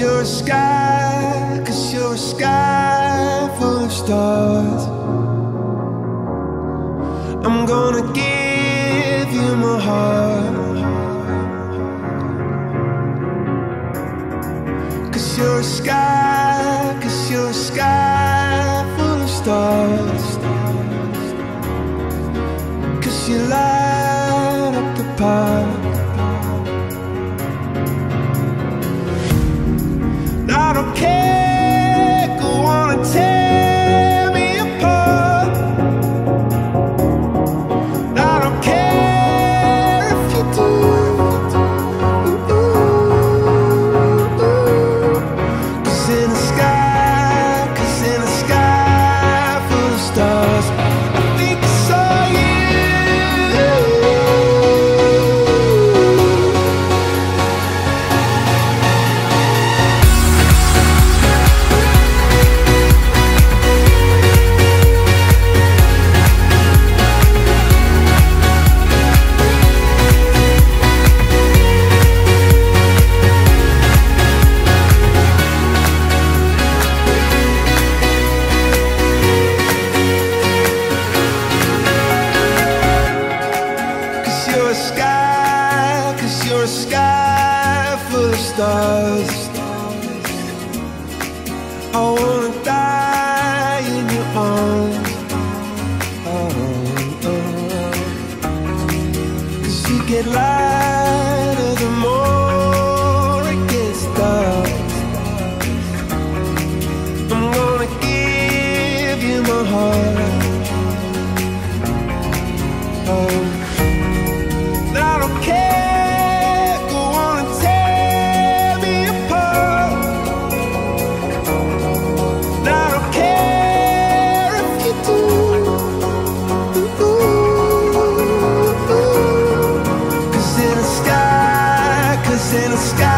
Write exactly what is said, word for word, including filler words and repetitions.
you're a sky, cause you're a sky full of stars. I'm gonna give you my heart, cause you're a sky, cause you're a sky full of stars. Cause you light up the park. I don't care, go on and tear me apart. I don't care if you do. Cause in the sky, cause in the sky full of stars, I think I saw you. You're a sky, cause you're a sky full of stars. I wanna die in your arms. Oh, oh. Cause you get lighter the more it gets dark. I'm gonna give you my heart. Oh, I don't care, go on and tear me apart. I don't care if you do. Cause in the sky, cause in the sky